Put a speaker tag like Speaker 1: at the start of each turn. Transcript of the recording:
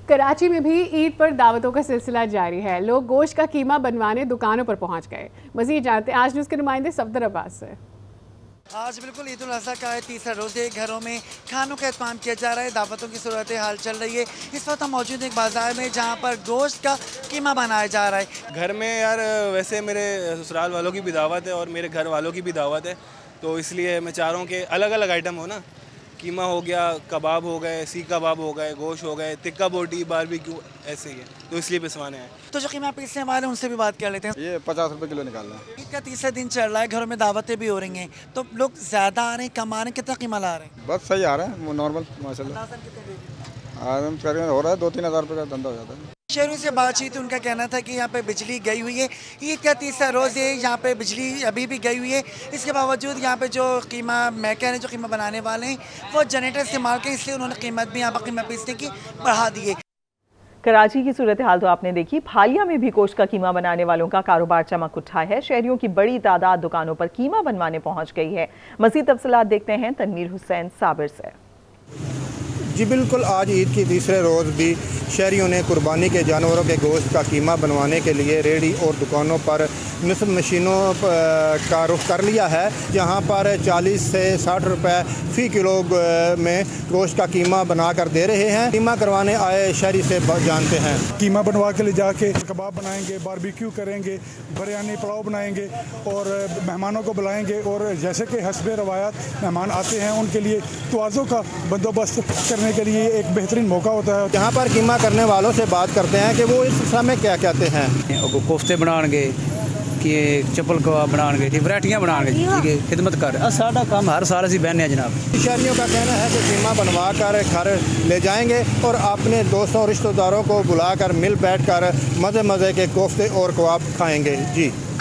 Speaker 1: कराची में भी ईद पर दावतों का सिलसिला जारी है। लोग गोश्त का कीमा बनवाने दुकानों पर पहुंच गए। मज़ीद जानते हैं आज न्यूज़ के नुमाइंदे सफदर अब्बास से।
Speaker 2: आज बिल्कुल ईद उल अज़हा का तीसरा रोज़ है। घरों में खानों का एहतमाम किया जा रहा है। दावतों की सूरत हाल चल रही है। इस वक्त हम मौजूद हैं एक बाज़ार में जहाँ पर गोश्त का कीमा बनाया जा रहा है।
Speaker 3: घर में यार वैसे मेरे ससुराल वालों की भी दावत है और मेरे घर वालों की भी दावत है, तो इसलिए मैं चाह रहा हूँ कि अलग अलग आइटम हो ना। कीमा हो गया, कबाब हो गए, सीख कबाब हो गए, गोश्त हो गए, टिक्का बोटी, बारबेक्यू, ऐसे ही है, तो इसलिए पिसवाने हैं।
Speaker 2: तो जो कीमा पीसने वाले उनसे भी बात कर लेते हैं।
Speaker 4: ये 50 रुपए किलो निकालना है।
Speaker 2: ईद का तीसरा दिन चल रहा है, घरों में दावतें भी हो रही हैं, तो लोग ज़्यादा आ रहे हैं, कम आ रहे हैं, कितना कीमा ला रहे हैं?
Speaker 4: बस सही आ रहा है, नॉर्मल माशाल्लाह। आदम करीबन हो रहा है 2-3 हज़ार रुपये का धंधा हो जाता है।
Speaker 2: शहरों से बातचीत उनका कहना था कि यहाँ पे बिजली गई हुई है। ईद का तीसरा रोज़ है, यहाँ पे बिजली अभी भी गई हुई है। इसके बावजूद यहाँ पे जो कीमा मैकर हैं, जो कीमा बनाने वाले हैं, वो जनरेटर इस्तेमाल करें, इसलिए उन्होंने कीमत भी यहाँ पर कीमा पीसने की बढ़ा दी है।
Speaker 5: कराची की सूरत हाल तो आपने देखी। हालिया में भी गोश्त का कीमा बनाने वालों का कारोबार चमक उठा है। शहरियों की बड़ी तादाद दुकानों पर कीमा बनवाने पहुँच गई है। मज़ीद तफसीलात देखते हैं तनवीर हुसैन साबिर से।
Speaker 6: जी बिल्कुल, आज ईद की तीसरे रोज़ भी शहरियों ने कुर्बानी के जानवरों के गोश्त का कीमा बनवाने के लिए रेडी और दुकानों पर मिसल मशीनों का रुख कर लिया है, जहां पर 40 से 60 रुपए फ़ी किलो में गोश्त का कीमा बना कर दे रहे हैं। कीमा करवाने आए शहरी से जानते हैं।
Speaker 7: कीमा बनवा के ले जाके कबाब बनाएंगे, बारबेक्यू करेंगे, बिरयानी पुलाव बनाएंगे और मेहमानों को बुलाएंगे। और जैसे कि हस्बे रवायात मेहमान आते हैं, उनके लिए तवाज़ो का बंदोबस्त करने के लिए एक बेहतरीन मौका होता है।
Speaker 6: यहाँ पर कीमा करने वालों से बात करते हैं कि वो इस सिलसिले में क्या कहते हैं।
Speaker 8: कोफ्ते बनाएंगे कि चप्पल कबाब बनाएंगे, वैरायटियाँ बनाएंगे, ठीक है, खिदमत कर सारा काम हर साल असी बहने जनाब।
Speaker 6: शहरियों का कहना है कि कीमा बनवा कर घर ले जाएंगे और अपने दोस्तों रिश्तेदारों को बुलाकर मिल बैठ कर मज़े मज़े के कोफ्ते और कबाब खाएंगे। जी।